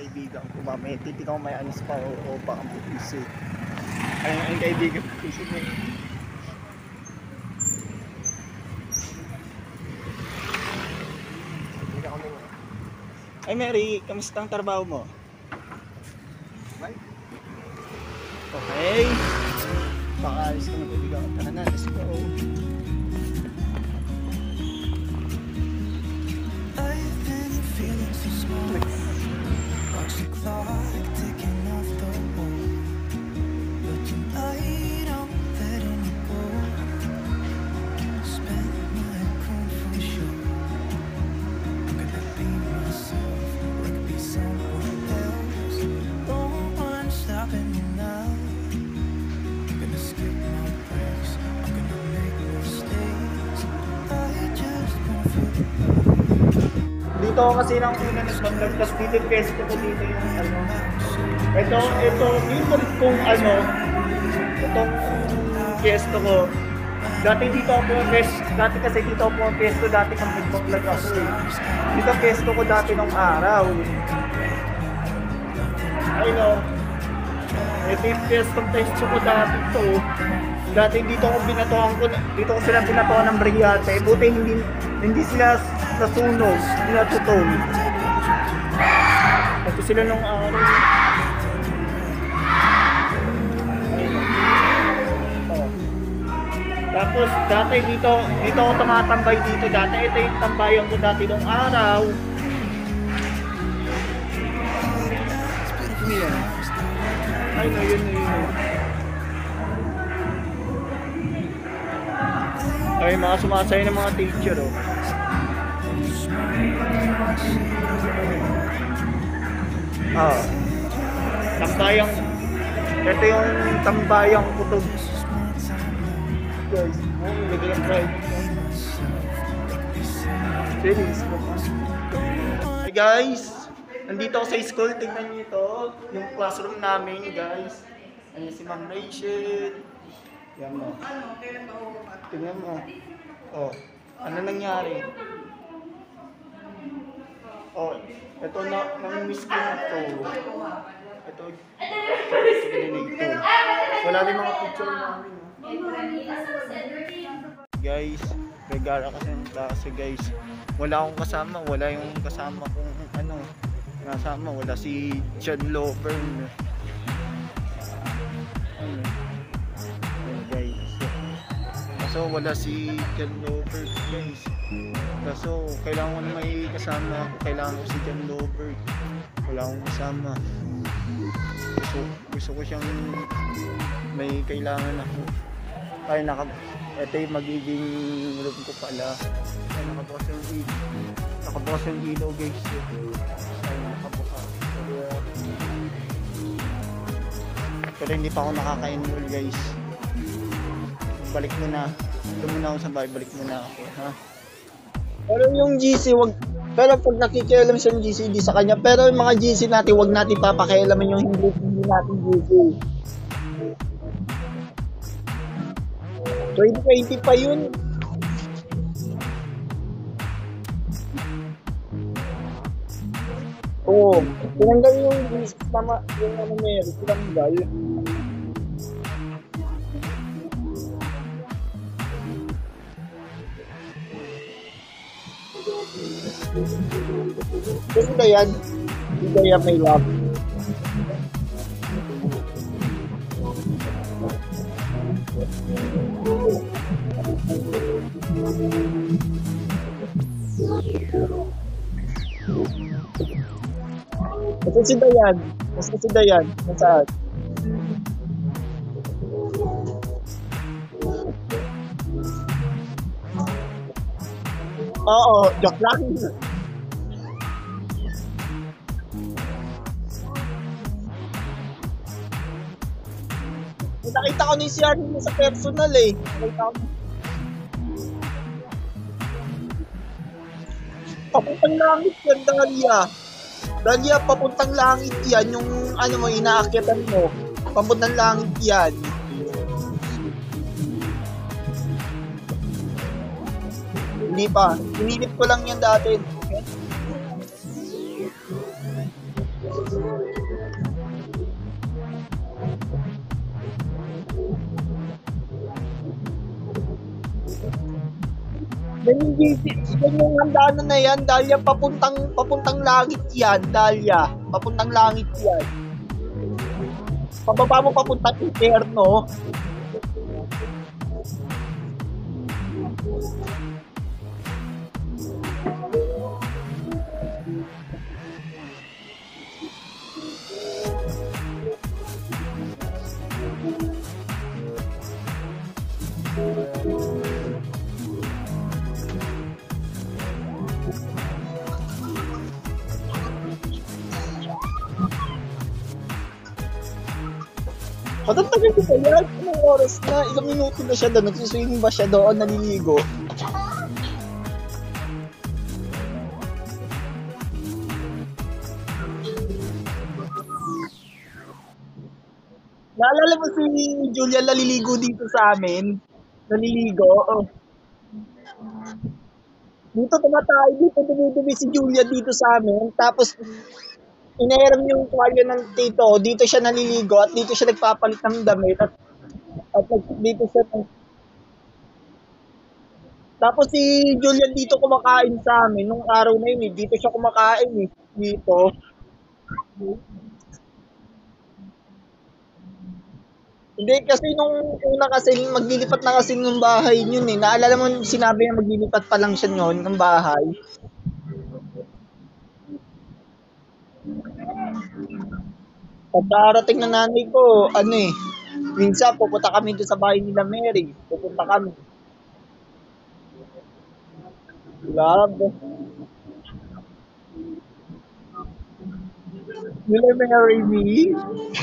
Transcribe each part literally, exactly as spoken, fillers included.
kaibigan ko. Mamaya titigaw may anis pa o, o baka pupusin. Ay, ang kaibigan ko pusin mo. Ay Mary, kamusta ang trabaho mo? Okay. Baka alis ka na kaibigan ko. Tara na, let's go. Dito kasi nang una nag-vlog, tapos dito yung pesto ko dito yung ano. Ito, ito, yung kung ano, itong pesto ko. Dati dito ako pesto, dati kasi dito ako pesto, dati kang nag-vlog ako eh. Dito pesto ko dati nung araw. I know. Ito yung pesto, pesto ko dati to. Dati dito ako binatuhan ko, dito ko sila binatuhan ng brigate. Buti hindi, hindi sila nasunog, hindi natutong. Ito sila nung araw. Oh. Tapos dati dito, dito ako tumatambay dito. Dati ito yung tambayan ko dati nung araw. Ano yan? Ay no, yun yun yun. Ay, mga sumasaya ng mga teacher, oh. Ah. Tambayang, ito yung tambayang kutub. Guys, oh, lagay ang pride. Serious po. Hey guys, nandito ako sa school. Tingnan niyo ito, yung classroom namin, guys. Ayan si Ma'am Rachel. Yan mo. Tingnan mo. Oh, ano nangyari? Oh, ito na, nang-miss ko na ito. Ito, ito. Wala din mga picture namin. Guys, regala kasi ng klase guys. Wala akong kasama, wala yung kasama kong ano, nasama, wala si John Lover. Ano? Guys. So wala si John Lover guys. Kaso kailangan ko na may kasama ako. Kailangan ko si John Lover. Wala akong kasama. Gusto, gusto ko siyang may kailangan ako. Ay naka, ito yung magiging room ko pala. Ay nakabukas yung ilaw. Nakabukas yung ilaw guys. Ay nakabukas. Pero hindi pa ako nakaka-enroll guys. Balik mo na. Doon muna ako sa bahay. Balik mo na ako. Ha? Pero yung G C, wag, pero pag nakikialam siya ng G C, di sa kanya. Pero yung mga G C natin, wag natin papakialaman yung hindi, hindi natin G C. twenty twenty pa yun. Oo. Oh, tinanggal yung G C, tama, yung ano meron, tinanggal. Kasi na yan, hindi kaya may love. Kasi si Dayan, kasi si Dayan, nasaan? Oo, joke lang. Nakita ko ni si Arnie sa personal eh. Nakita ko. Papuntang langit yan, Dalia. Dalia, papuntang langit yan. Yung ano mo, inaakyatan mo. Papuntang langit yan. Hindi pa. Inilip ko lang yan dati. Yan yung G C, yan yung handaan na yan, Dahlia, papuntang, papuntang langit yan, Dahlia. Papuntang langit yan. Pababa mo papuntang inferno. Matatagal ko ba yan? Anong oras na? Ilang minuto na siya doon? Nagsuswimming ba siya doon? Naliligo? Naalala mo si Julia naliligo dito sa amin? Naliligo? Oh. Dito tumatay, dito dumidumi si Julia dito sa amin. Tapos, inahiram yung tuwalya ng tito. Dito siya naliligo at dito siya nagpapalit ng damit. At, at dito siya. Tapos si Julian dito kumakain sa amin. Nung araw na yun, eh, dito siya kumakain eh. Dito. Hindi, kasi nung una kasi, maglilipat na kasi ng bahay yun eh. Naalala mo, sinabi niya maglilipat pa lang siya yun ng bahay. Pag darating na nanay ko, ano eh, minsan pupunta kami doon sa bahay nila Mary. Pupunta kami. Love. Will you marry me?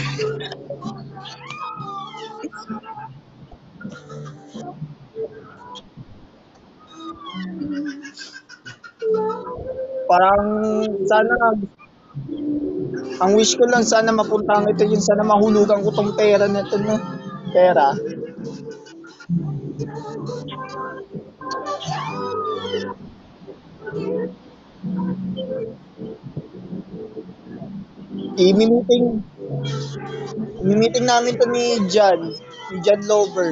Parang sana ang wish ko lang sana mapuntahan ito yun, sana mahulugan ko tong pera nito no. Pera. I-meeting i-meeting namin to ni John, ni John Lover.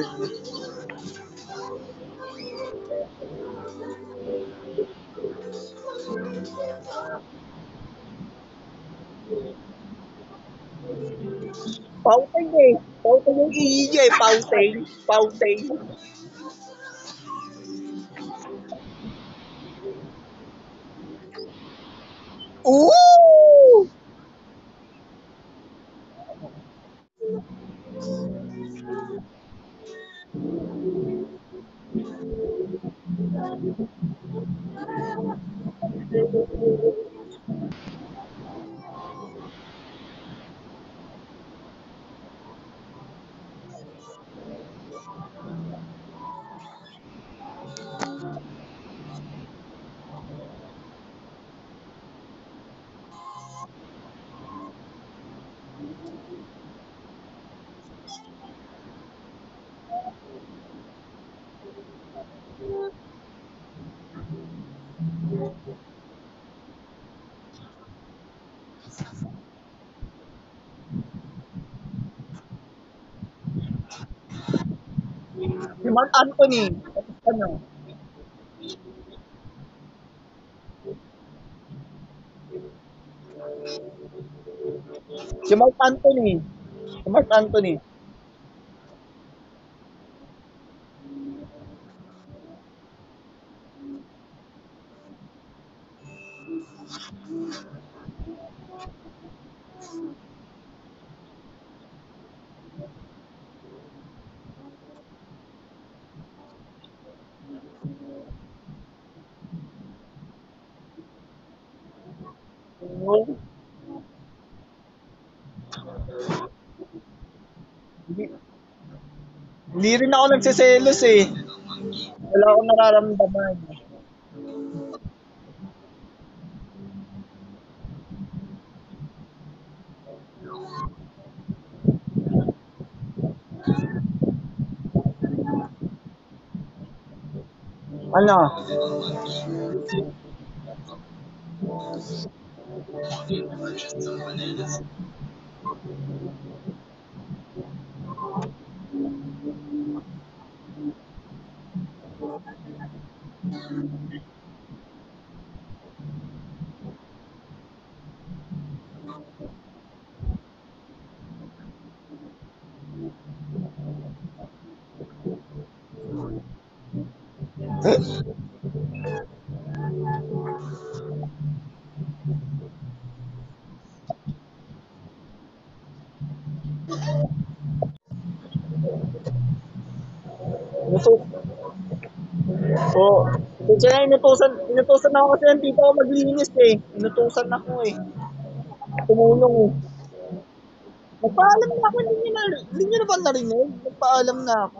Pauteng eh. Pauteng yung iiya niya eh. Pauteng. Pauteng. Ooh! Si Mark Anthony. Ano? Si Mark Anthony. Si Mark Anthony. No. Hindi, hindi rin ako nagsiselos eh. Wala akong nararamdaman. Ano? Inutu- Oo. Kasi na inutusan, inutusan ako kasi ng tito ko maglinis eh. Inutusan ako eh. Tumulong eh. Nagpaalam na ako, hindi niyo na, hindi niyo na ba narinig? Nagpaalam na ako.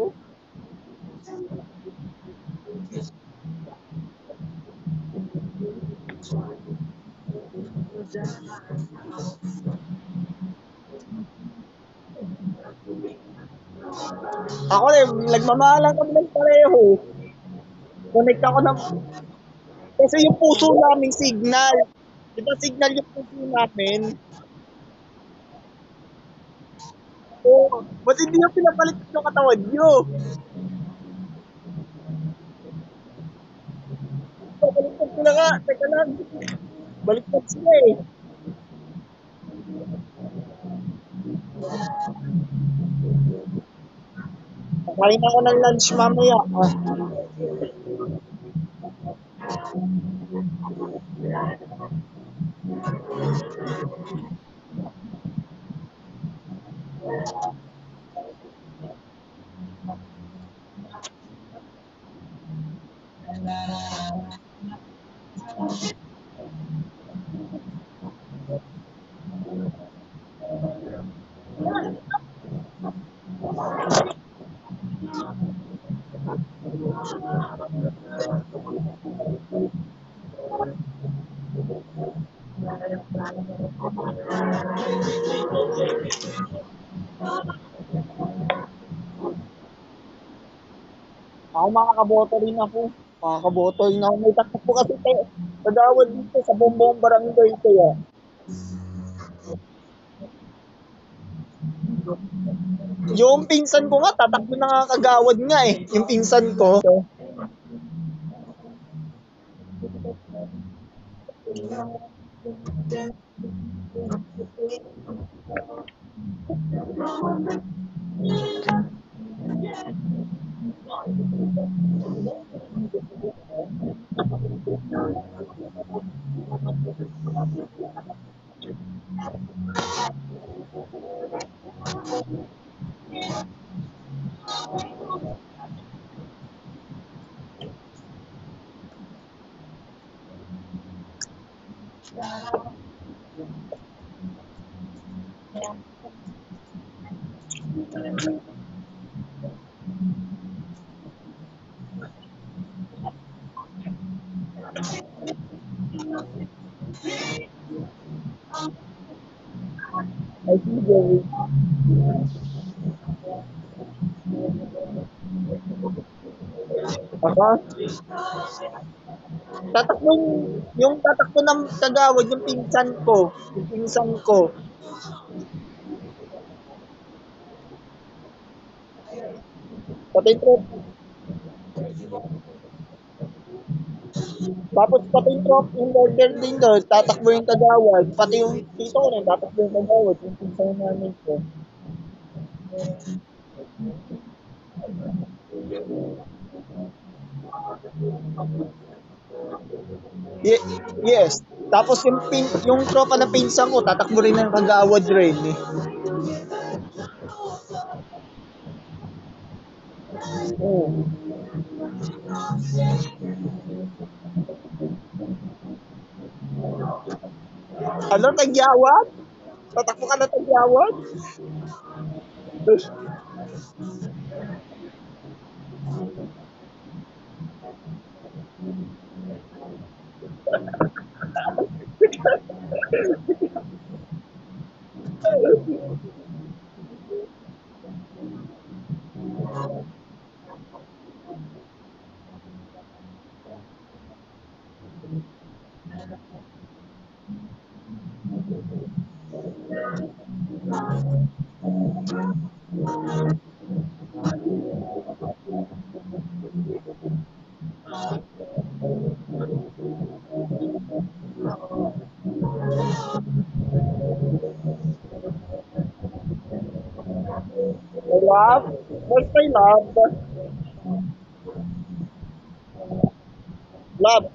Ako eh, nagmamahalan kami ng pareho. Connect ako ng, kasi yung puso namin signal. Di ba signal yung puso namin? Oo. Ba't hindi yung pinapalit yung katawan nyo? Baliktad sila nga. Teka lang. Baliktad sila eh. Kakain ako ng lunch mamaya. Ah, ako makakaboto rin ako. Makakaboto rin ako. May takbo kasi tayo. Kagawad dito sa Bombong Barangay kaya. Yung pinsan ko nga, tatakbo na nga kagawad nga eh. Yung pinsan ko. Ay, sige. Baka, tatakbo yung, yung tatakbo ng kagawad, yung pinsan ko. Yung pinsan ko. Pati yung trop, tapos pati yung trop, yung order din doon, tatakbo yung kagawad. Pati yung tito ko rin, tatakbo yung kagawad. Yung pinsan namin ko. Ye- yes. Tapos yung pin, yung tropa na pinsan ko, tatakbo rin ng kagawad rin eh. Oo. Ano, tagyawat? Tatakbo ka na tagyawat? My love? Where's my love? Love,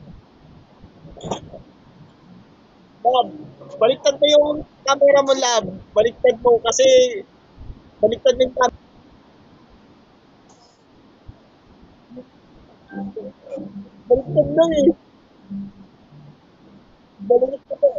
love. Baliktad mo yung camera mo, love. Baliktad mo kasi baliktad mo yung camera. Baliktad na eh. Baliktad mo.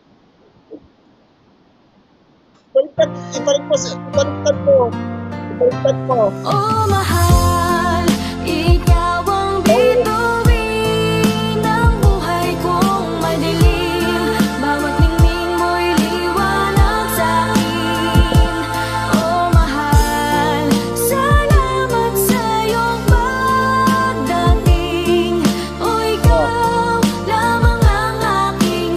Baliktad. Ibalik mo. sa- Ibaliktad mo. Ibaliktad mo. Oh mahal, ikaw ang bituin ng buhay kong madilim. Bawat ningning mo'y liwanag sa'kin. Oh mahal, salamat sa iyong pagdating. Oh ikaw lamang ang aking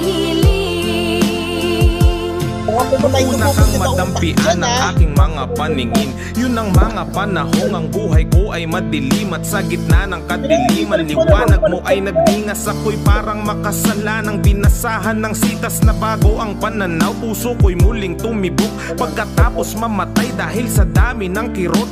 hiling. Mga pumatay Una ko kang madampian ng aking mga paningin. Yun ang mga panahong ang buhay ko ay madilim. At sa gitna ng kadiliman, liwanag mo ay nagdingas. Ako'y parang makasala ng binasahan ng sitas na bago ang pananaw. Puso ko'y muling tumibok pagkatapos mamatay dahil sa dami ng kirot.